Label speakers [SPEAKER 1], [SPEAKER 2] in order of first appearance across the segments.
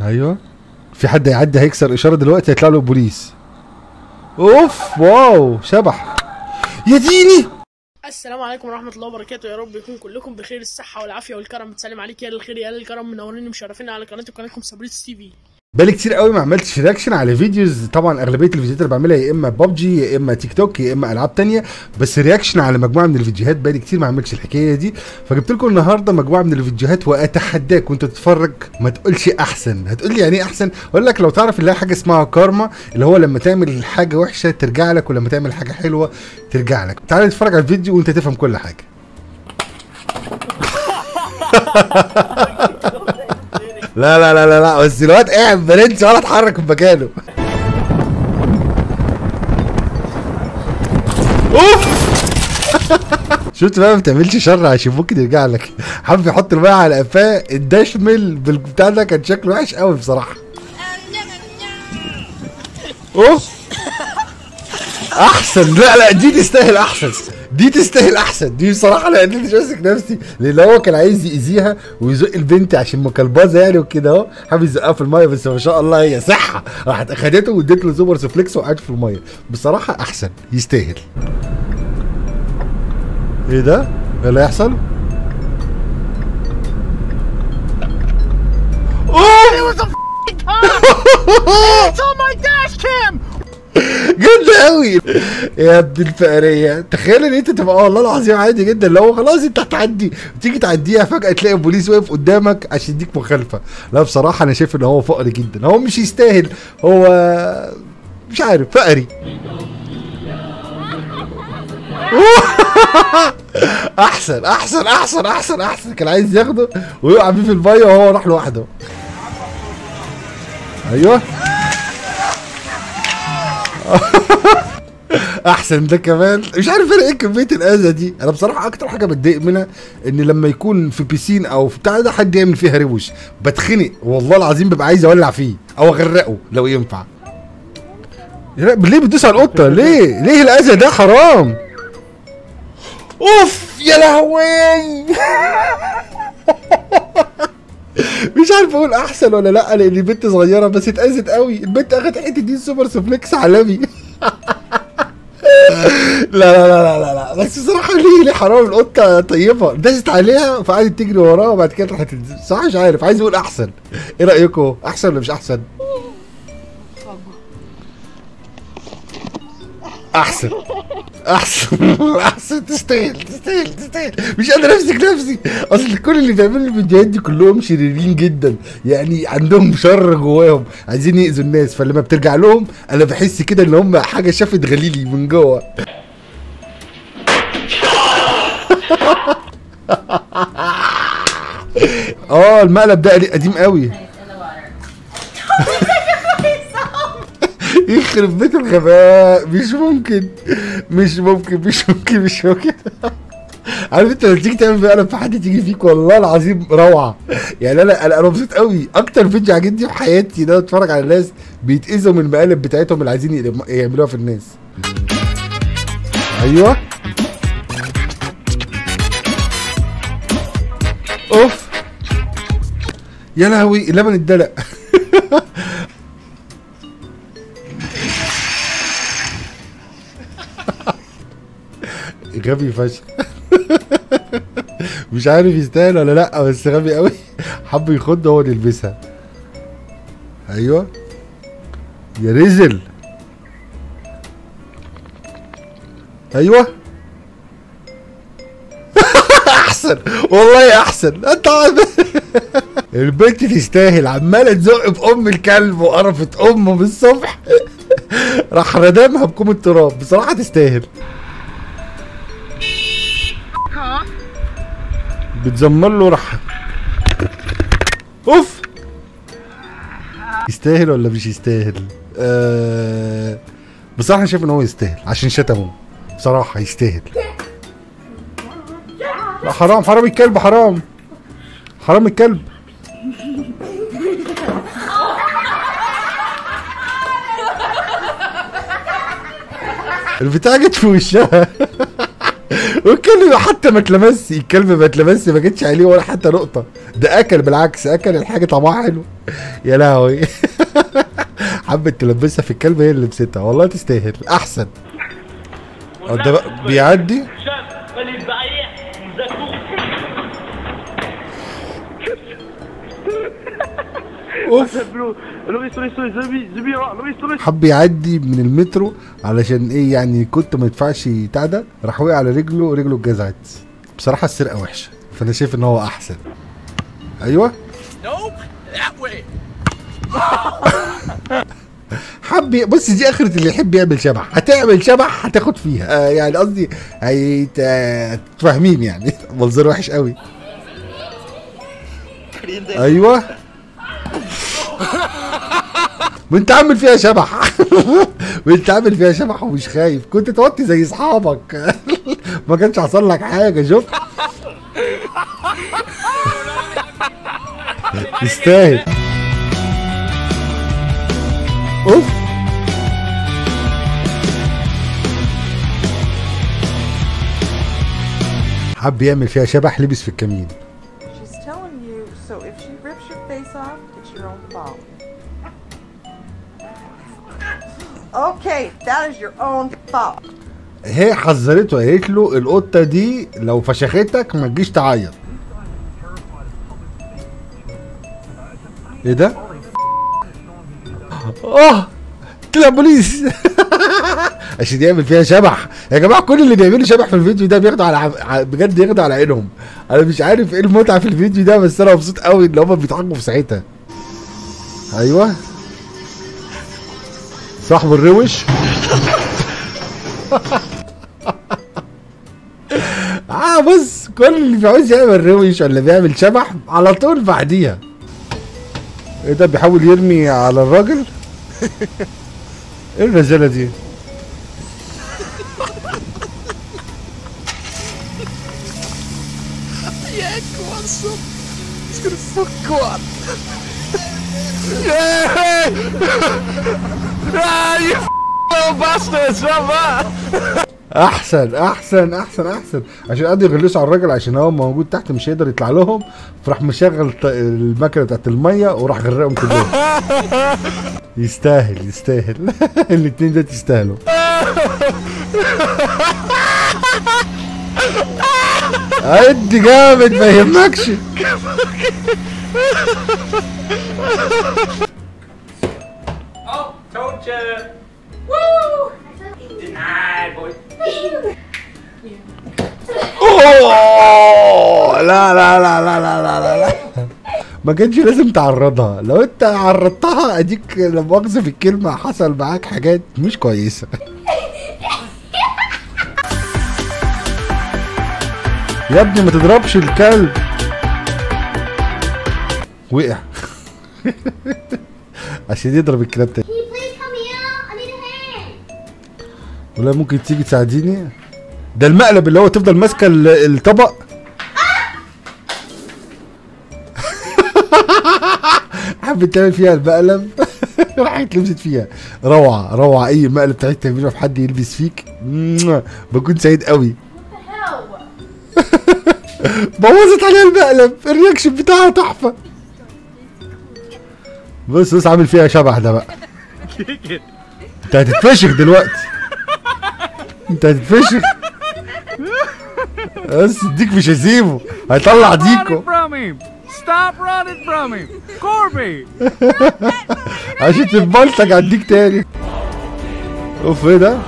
[SPEAKER 1] ايوه في حد هيعدي هيكسر اشاره دلوقتي هيطلع له البوليس. اوف واو شبح يا ديني.
[SPEAKER 2] السلام عليكم ورحمة الله وبركاته. يا رب يكون كلكم بخير الصحة والعافية والكرم. بتسلم عليك يا الخير يا الكرم، منورين مشرفين على قناتكم سابريتس تي في.
[SPEAKER 1] بقالي كتير قوي ما عملتش رياكشن على فيديوز. طبعا اغلبيه الفيديوهات اللي بعملها يا اما ببجي يا اما تيك توك يا اما العاب تانية، بس رياكشن على مجموعه من الفيديوهات بقالي كتير ما عملتش الحكايه دي، فجبت لكم النهارده مجموعه من الفيديوهات واتحداك وانت تتفرج ما تقولش احسن. هتقول لي يعني ايه احسن؟ اقول لك لو تعرف اللي هي حاجه اسمها كارما، اللي هو لما تعمل حاجه وحشه ترجع لك ولما تعمل حاجه حلوه ترجع لك. تعال نتفرج على الفيديو وانت تفهم كل حاجه. لا لا لا لا لا بس الواد قاعد برنس ولا اتحرك من مكانه. اوف شفت بقى ما بتعملش شر عشان ممكن يرجع لك. حابب يحط الميه على قفاه الدشمل بالبتاع ده، كان شكله وحش قوي بصراحه. اوف احسن. لا لا دي تستاهل احسن، دي تستاهل احسن دي بصراحه. انا قدرت ماسك نفسي لان هو كان عايز يأذيها ويزق البنت عشان مكلبظه يعني وكده اهو، حابب يزقها في الميه بس ما شاء الله هي صحه راحت اخدته واديت له سوبر سفليكس وقعت في الميه. بصراحه احسن يستاهل. ايه ده؟ ايه اللي هيحصل؟ جدا قوي يا ابن الفقريه. تخيل ان انت تبقى والله العظيم عادي جدا، لو خلاص انت هتعدي تيجي تعديها فجاه تلاقي البوليس واقف قدامك عشان يديك مخالفه. لا بصراحه انا شايف ان هو فقري جدا، هو مش يستاهل، هو مش عارف فقري. احسن احسن احسن احسن احسن. كان عايز ياخده ويقع بيه في الميه وهو راح لوحده. ايوه احسن ده كمان. مش عارف انا ايه كميه الاذى دي. انا بصراحه اكتر حاجه بتضايق منها ان لما يكون في بيسين او في بتاع ده حد يعمل فيها روش بتخنق والله العظيم، ببقى عايز اولع فيه او اغرقه لو ينفع. ليه بتدوس على القطه؟ ليه الاذى ده؟ حرام. اوف يا لهوي. مش عارف اقول احسن ولا لا لان بنت صغيره بس اتاذت قوي. البنت اخدت حته دي سوبر سفليكس عالمي. لا لا لا لا لا بس بصراحه ليه حرام. القطه طيبه دست عليها فقعدت تجري وراها وبعد كده راحت صح. مش عارف عايز اقول احسن. ايه رايكم؟ احسن ولا مش احسن؟ احسن احسن احسن. تستاهل تستاهل تستاهل. مش قادر امسك نفسي. اصل كل اللي بيعملوا الفيديوهات دي كلهم شريرين جدا، يعني عندهم شر جواهم عايزين يأذوا الناس، فلما بترجع لهم انا بحس كده ان هم حاجه شافت غليلي من جوه. المقلب ده قديم قوي. يخرب بيت الغباء. مش ممكن مش ممكن مش ممكن مش ممكن. عارف انت لما تيجي تعمل مقلب في حد تيجي فيك والله العظيم روعه. يعني انا مبسوط قوي. اكتر فيديو عجبني في حياتي ده اتفرج على الناس بيتاذوا من المقالب بتاعتهم اللي عايزين يعملوها في الناس. ايوه اوف يا لهوي اللبن اتدلق. غبي فشخ. مش عارف يستاهل ولا لا بس غبي قوي. حب يخد هو اللي يلبسها. ايوه يا رزل. ايوه احسن والله احسن. انت البنت تستاهل. عماله تزق في ام الكلب وقرفت امه من الصبح. راح ردمها بكوم التراب. بصراحه تستاهل. بتزمر له راح. اوف يستاهل ولا مش يستاهل؟ بصراحه انا شايف ان هو يستاهل عشان شتمه. بصراحه يستاهل. لا حرام حرام الكلب حرام حرام الكلب. البتاع جت في وشها. والكلب حتى ما اتلمسش، الكلب ما اتلمسش، ما جتش عليه ولا حتى نقطه، ده اكل بالعكس، اكل الحاجه طعمها حلو. يا لهوي. حبت تلبسها في الكلب، هي اللي لبستها، والله تستاهل احسن. ده بقى بيعدي. اوف. حب يعدي من المترو علشان ايه يعني، كنت ما يدفعش بتاع ده، راح وقع على رجله، رجله اتجزعت. بصراحه السرقه وحشه، فانا شايف ان هو احسن. ايوه. حب بص، دي اخرة اللي يحب يعمل شبح، هتعمل شبح هتاخد فيها، يعني قصدي فاهمين يعني. منظر وحش قوي. ايوه. وانت عامل فيها شبح. وانت عامل فيها شبح ومش خايف، كنت توطي زي اصحابك. ما كانش حصل لك حاجه، شفت. يستاهل. اوف. حب يعمل فيها شبح، لبس في الكمين.
[SPEAKER 3] Okay, that is your own fault.
[SPEAKER 1] هي حذرته، قالت له القطه دي لو فشختك ما تجيش تعيط. ايه ده؟ طلع بوليس. عشان يعمل فيها شبح. يا جماعه كل اللي بيعملوا شبح في الفيديو ده بياخدوا على بجد، ياخدوا على عينهم. انا مش عارف ايه المتعه في الفيديو ده، بس انا مبسوط قوي ان هم بيضحكوا في ساعتها. ايوه. صاحب الروش. بص، كل اللي بيعوز يعمل روش ولا بيعمل شبح على طول بعديها. ايه ده، بيحاول يرمي على الراجل. ايه الرجاله دي؟ احسن احسن احسن احسن، عشان قعدوا يغلسوا على الراجل عشان هو موجود تحت مش هيقدر يطلع لهم، فراح مشغل المكنه بتاعت الميه وراح غرقهم كلهم. يستاهل يستاهل. الاتنين ده تستاهلوا. ادي جامد ما يهمكش.
[SPEAKER 4] Told you. Woo! Denied, boy.
[SPEAKER 1] لا لا لا لا لا لا لا، ما كانش لازم تعرضها، لو انت عرضتها اديك لا مؤاخذة في الكلمة حصل معاك حاجات مش كويسة. يا ابني ما تضربش الكلب. وقع. عشان يضرب الكلاب تاني. ولا ممكن تيجي تساعديني؟ ده المقلب اللي هو تفضل ماسكه الطبق. حبت تعمل فيها المقلب. راحت لبست فيها. روعه روعه، اي مقلب تعمل تعمله في حد يلبس فيك بكون سعيد قوي. بوظت عليها المقلب، الرياكشن بتاعها تحفه. بص بص عامل فيها شبح ده بقى. انت هتتفشخ دلوقتي، انت هتتفشخ. بس الديك مش هسيبه، هيطلع ديكو. عشان تتبلطج على الديك تاني. اوف ايه ده؟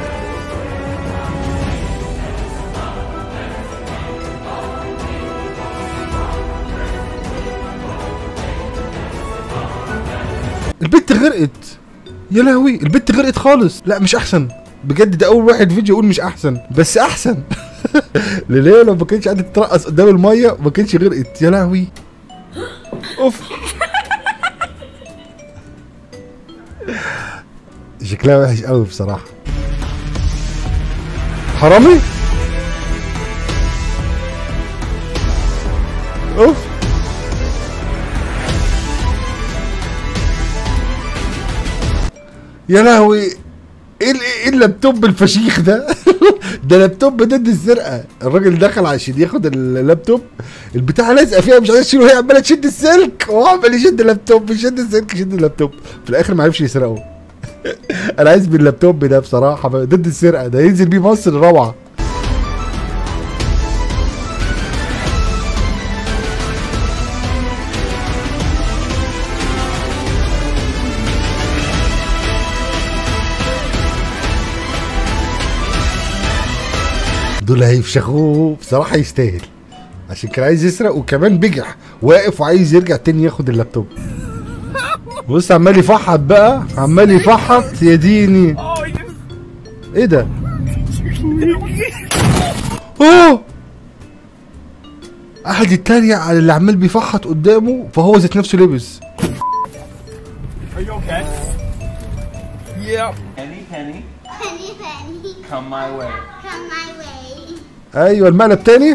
[SPEAKER 1] البت غرقت. يا لهوي البت غرقت خالص. لا مش احسن بجد، ده اول واحد فيديو يقول مش احسن، بس احسن. ليه لو ما كانتش قاعده تترقص قدام الميه ما كانتش غرقت. يا لهوي. اوف. شكلها وحش قوي بصراحه. حرامي. اوف. يا لهوي، ايه اللابتوب الفشيخ ده؟ ده لابتوب ضد السرقه. الراجل دخل عشان ياخد اللابتوب، البتاعه لازقه فيها مش عايز تشيله، وهي عماله تشد السلك وهو عمال يشد اللابتوب، يشد السلك يشد اللابتوب، في الاخر ما عرفش يسرقه. انا عايز باللابتوب ده بصراحه ضد السرقه، ده ينزل بيه مصر روعه. دول هيفشخوه بصراحه، يستاهل عشان كان عايز يسرق وكمان بجح واقف وعايز يرجع تاني ياخد اللابتوب. بص عمال يفحط بقى، عمال يفحط يا ديني. ايه ده؟ اوه، قعد يتريق على اللي عمال بيفحط قدامه، فهو ذات نفسه لبس.
[SPEAKER 4] Are you okay? Yep. Penny. Come my way.
[SPEAKER 1] ايوه المقلب تاني.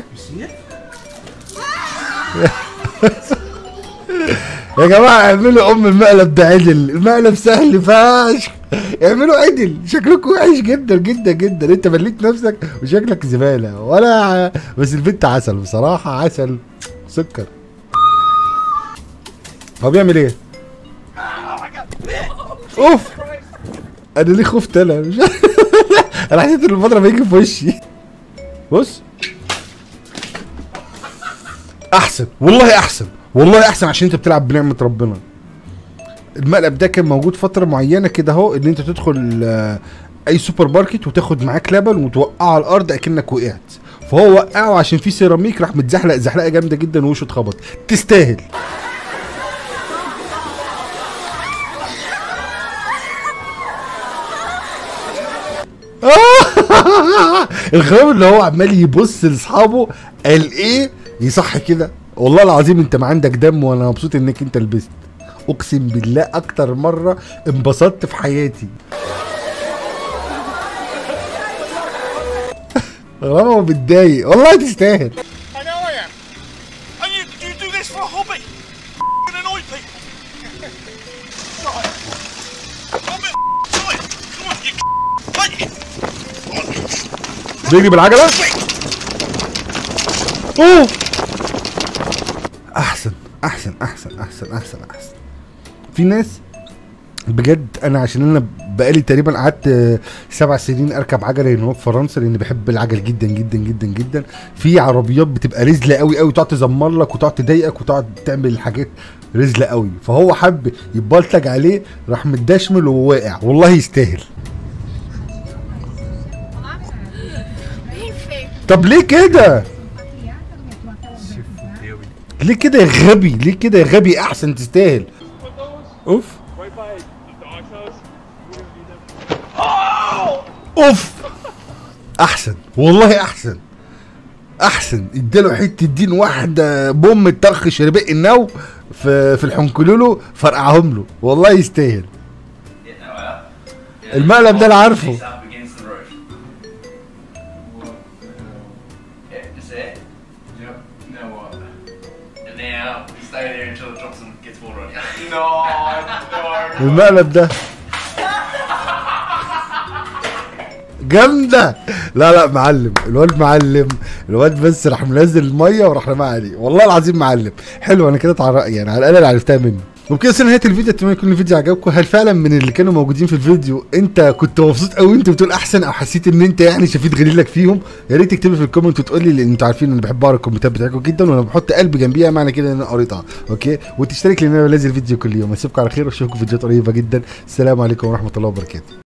[SPEAKER 1] يا جماعه اعملوا المقلب ده عدل، المقلب سهل فشخ، اعملوا عدل. شكلكم وحش جدا جدا جدا، انت مليت نفسك وشكلك زباله ولا بس البنت عسل بصراحه، عسل سكر. هو بيعمل ايه؟ اوف، انا ليه خفت انا؟ مش انا حسيت ان المضرب هيجي في وشي. بص احسن والله، احسن والله، احسن عشان انت بتلعب بنعمه ربنا. المقلب ده كان موجود فتره معينه كده اهو، ان انت تدخل اي سوبر ماركت وتاخد معاك لبن وتوقعه على الارض اكنك وقعت، فهو وقعه عشان في سيراميك، راح متزحلق زحلقه جامده جدا ووشه اتخبط. تستاهل. الغرام اللي هو عمال يبص لاصحابه، قال ايه يصح كده. والله العظيم انت ما عندك دم، وانا مبسوط انك انت لبست. اقسم بالله اكتر مره انبسطت في حياتي. غرام هو متضايق والله، تستاهل.
[SPEAKER 4] I know I am. And you do this for a hobby. You annoy people. Right. I'm tired. Come on, you.
[SPEAKER 1] بيجري بالعجله. اوه، احسن احسن احسن احسن احسن احسن. في ناس بجد، انا عشان انا بقالي تقريبا قعدت 7 سنين اركب عجله هنا في فرنسا، لان بحب العجل جدا جدا جدا جدا. في عربيات بتبقى رزله قوي قوي، تقعد تزمر لك وتقعد تضايقك وتقعد تعمل حاجات رزله قوي، فهو حب يبلطج عليه، راح متدشمل وواقع. والله يستاهل. طب ليه كده؟ ليه كده يا غبي؟ ليه كده يا غبي؟ احسن، تستاهل. اوف اوف، احسن والله، احسن احسن. اداله حته دين واحده بوم الطخ شرباء النو في الحنكلولو، فرقعهم له. والله يستاهل. المقلب ده انا عارفه. المقلب ده جامده. لا معلم، الواد معلم، الواد بس راح منزل الميه وراح رماها عليه. والله العظيم معلم. حلو، انا كده يعني على الاقل عرفتها منه. وبكده وصلنا نهايه الفيديو. اتمنى يكون الفيديو عجبكم. هل فعلا من اللي كانوا موجودين في الفيديو انت كنت مبسوط قوي انت بتقول احسن، او حسيت ان انت يعني شفيت غليلك فيهم؟ يا ريت تكتب لي في الكومنت وتقول لي، لان انتوا عارفين ان انا بحب اقرا الكومنتات بتاعتكم جدا، وانا بحط قلب جنبيها معنى كده ان انا قريتها. اوكي، وتشترك لان انا بنزل فيديو كل يوم. اشوفكم على خير واشوفكم في فيديوهات قريبه جدا. السلام عليكم ورحمه الله وبركاته.